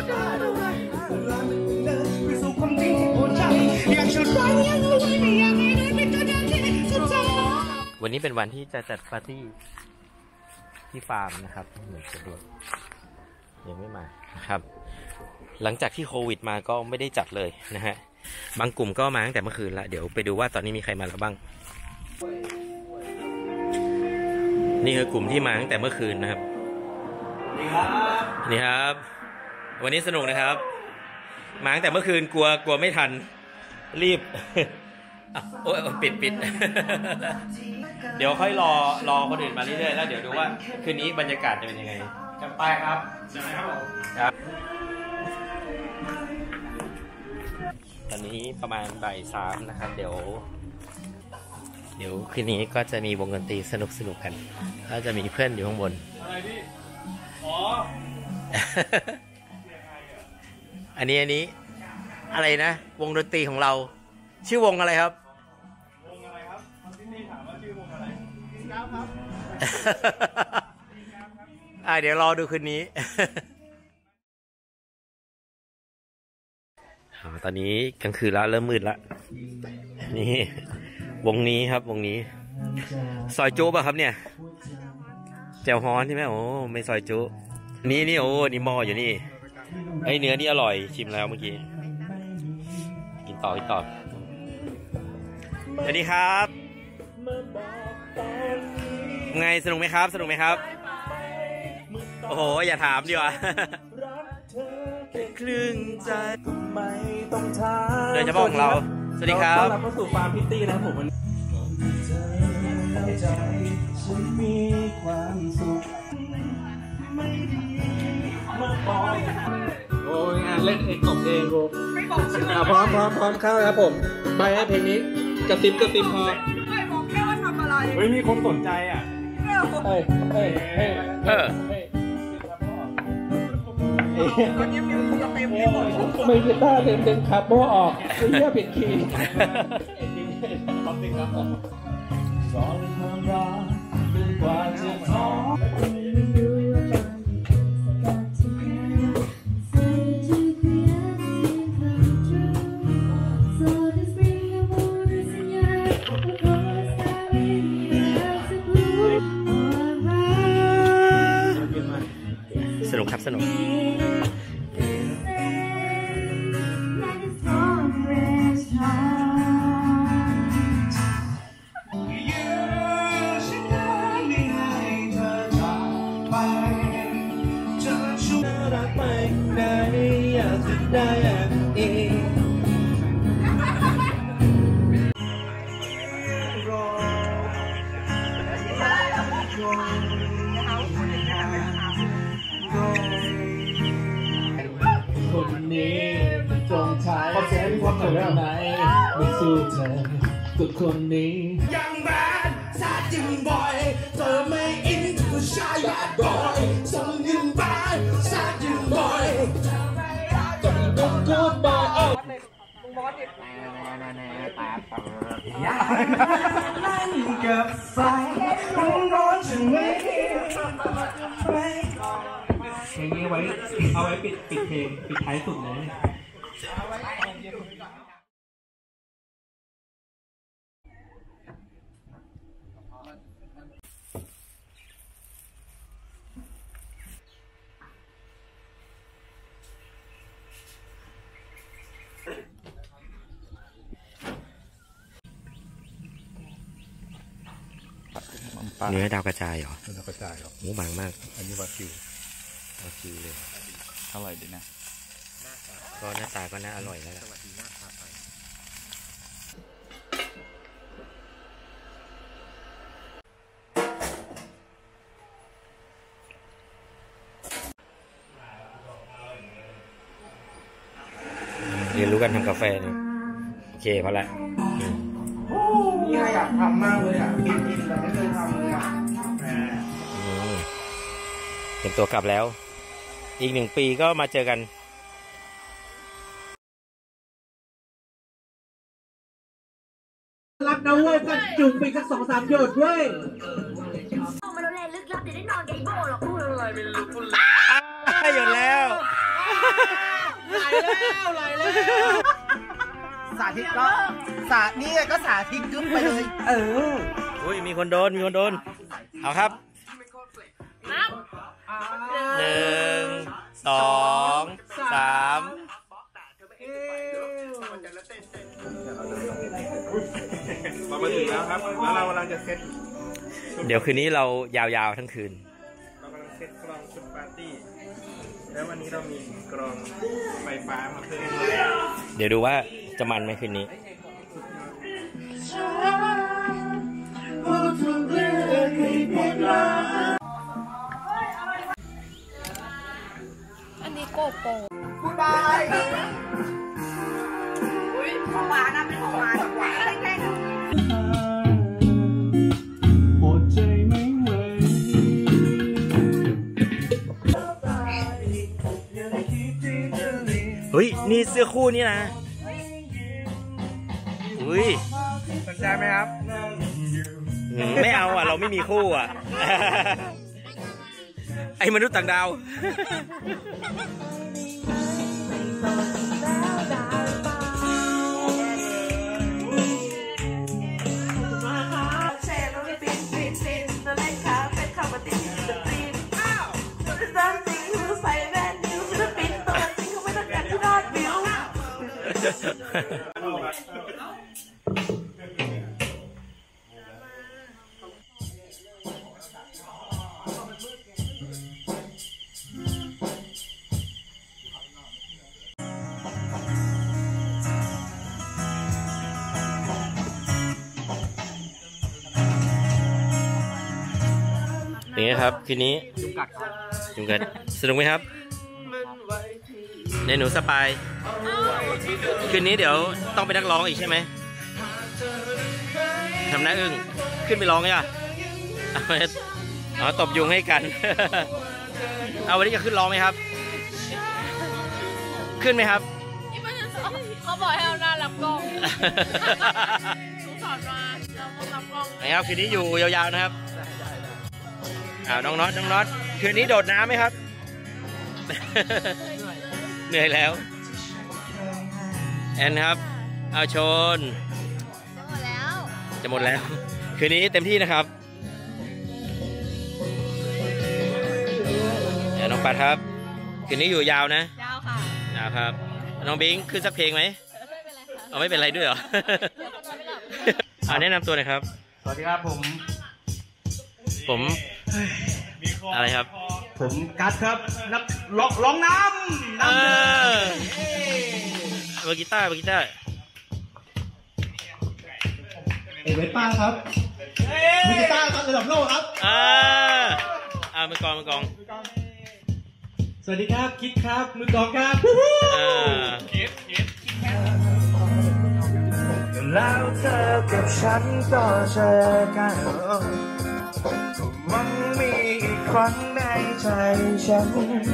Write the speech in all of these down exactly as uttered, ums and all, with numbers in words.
วันนี้เป็นวันที่จะจัดปาร์ตี้ที่ฟาร์มนะครับเหมือนจะด้วยยังไม่มานะครับหลังจากที่โควิดมาก็ไม่ได้จัดเลยนะฮะบางกลุ่มก็มาตั้งแต่เมื่อคืนละเดี๋ยวไปดูว่าตอนนี้มีใครมาแล้วบ้างนี่คือกลุ่มที่มาตั้งแต่เมื่อคืนนะครับนี่ครับนี่ครับวันนี้สนุกนะครับมาตั้งแต่เมื่อคืนกลัวกลัวไม่ทันรีบโอ้ยปิดปิดเดี๋ยวค่อยรอรอคนอื่นมาเรื่อยๆแล้วเดี๋ยวดูว่าคืนนี้บรรยากาศจะเป็นยังไงกันไปครับใช่ไหมครับผมครับตอนนี้ประมาณบ่ายสามนะครับเดี๋ยวเดี๋ยวคืนนี้ก็จะมีวงดนตรีสนุกสนุกกันแล้วจะมีเพื่อนอยู่ข้างบนอะไรพี่อ๋อ อันนี้อันนี้อะไรนะวงดนตรีของเราชื่อวงอะไรครับวงอะไรครับที่นี่ถามว่าชื่อวงอะไรครับครับอ่าเดี๋ยวรอดูคืนนี้ตอนนี้กลางคืนแล้วเริ่มมืดแล้วนี่วงนี้ครับวงนี้ซอยจุ๊ป่ะครับเนี่ยแจ่วฮ้อนใช่ไหมโอ้ไม่ซอยจุ๊นี่นี่โอ้นี่หม้ออยู่นี่ไอเนื้อนี่อร่อยชิมแล้วเมื่อกี้กินต่อกินต่อสวัสดีครับไงสนุกไหมครับสนุกไหมครับโอ้โหอย่าถามดีกว่าครึ่งใจโดยเฉพาะของเราสวัสดีครับต้อนรับเข้าสู่ฟาร์มพิตตี้นะครับผมฉันมีความสุขโอ้ยงานเล่นเองตบเองกูพร้อมพร้อมพร้อมเข้าครับผมไปให้เพลงนี้กระติบกระติบพอไม่บอกแค่ว่าทำอะไรเฮ้ยมีคนสนใจอ่ะเฮ้ยเฮ้ยเฮ้ยเฮ้ยวันนี้มีคนเต็มที่หมดไม่กีตาร์เต็มเต็มคาร์โบออกไม่เชื่อผิดคีย์ขอบคุณครับสอนความรักเป็นกว่าจะท้อสนุกครับสนุกคนนี้จงใช้ความเสียความเสียไหนไม่สู้เธอกับคนนี้ยังแบดซาจึงบ่อยเธอไม่อินกับผู้ชายบาดบ่อยส่งเงินไปซาจึงบ่อยจนโดนกูบ่อยเอาอยากนั่งกับไฟร้อนจึงไม่เพลงนี้ไว้เอาไว้ปิดปิดเพลงปิดท้ายสุดเลยเนื้อดาวกระจายเหรอเนื้อดาวกระจายเหรอหมูบางมากอันนี้วากิววากิวเลยอร่อยดีนะก็หน้าตาก็น่าอร่อยแล้วแหละเรียนรู้กันทำกาแฟเนี่ยโอเคพอละนี่อยากทำมากเลยอ่ะกินกินแต่ไม่เคยทำเลยอ่ะเตรียมตัวกลับแล้วอีกหนึ่งปีก็มาเจอกันรักนะเว้ยก็จุ่มไปสักสองสามหยดเว้ยมาดูแลลึกลับเดี๋ยวได้นอนไกโบ้หรอกพูดอะไรเป็นลึกพูดเลยหยดแล้วไหลแล้วไหลแล้วสาธิตก็สานี่ก็สาธิตกึ๊บไปเลยเอออุ้ยมีคนโดนมีคนโดนเอาครับหนึ่งสองสามเรามาถึงแล้วครับแล้วเรากำลังจะเซตเดี๋ยวคืนนี้เรายาวๆทั้งคืนเรากำลังเซตกรองชุดปาร์ตี้แล้ววันนี้เรามีกรองไฟฟ้ามาเพิ่มเดี๋ยวดูว่าจะมันไหมคืนนี้อันนี้โกโปรกูบายอุ้ยของหวานนะเป็นของหวานของหวานแค่อดใจไม่ไหวเฮ้ยนี่เสื้อคู่นี่นะอุ้ยสนใจไหมครับไม่เอาอ่ะเราไม่มีคู่อ่ะไอ้มนุษย์ต่างดาวอย่างนี้ครับคืนนี้จุงกัดจุงกัดสนุกไหมครับในหนูสปายคืนนี้เดี๋ยวต้องไปนักร้องอีกใช่ไหมทำหน้าอึ้งขึ้นไปร้องไงอ่ะอ๋อตบยุงให้กันเอาวันนี้จะขึ้นร้องไหมครับขึ้นไหมครับเขาบอกให้เอาหน้ารับกล้องทุกสอนมาเราต้องรับกล้องนะครับคืนนี้อยู่ยาวๆนะครับอ้าวน้องน็อตน้องน็อตคืนนี้โดดน้ำไหมครับเหนื่อยแล้วแอนครับเอาชนจะหมดแล้วจะหมดแล้วคืนนี้เต็มที่นะครับน้องปัดครับคืนนี้อยู่ยาวนะยาวค่ะยาวครับน้องบิงขึ้นสักเพลงไหมเอาไม่เป็นไรด้วยเหรอเอาแนะนำตัวหน่อยครับสวัสดีครับผมผมอะไรครับผมกัดครับนักร้องร้องน้ำน้ำเบอร์กีตาร์เบอร์กีตาร์เอเวป้าครับมือกีตาร์ระดับโลกครับอ่าอ่ามือกองมือกองสวัสดีครับคิดครับมือกองครับอ่าคิดคิดแล้วเธอกับฉันก็เจอกันมันมีอีกครั้งในใจฉัน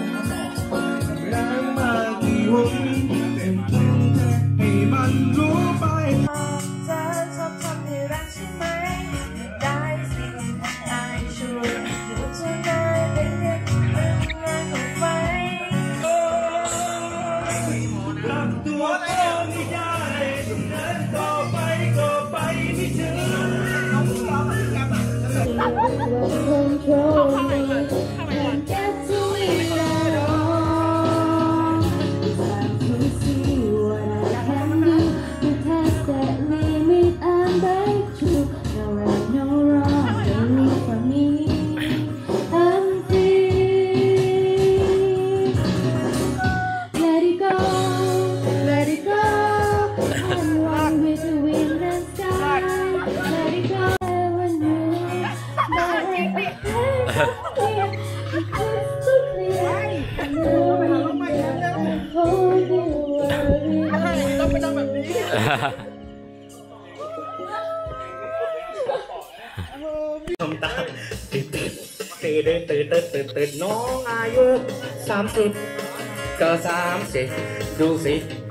แล้วมากี่วันเป็นเพียงแค่ให้มันรู้ไปเธอชอบทำให้รักใช่ไหมได้สิได้ช่วยดูเธอได้เป็นเด็กเป็นงานของไฟรักตัวเองไม่ได้เดินต่อไปก็ไปไม่ถึงเข้าไปเลยเข้าไปทำตาตื่นตื่นตื่นตื่นตื่นตื่นตื่นน้องอายุสามสิบก็สามสิบดูสิ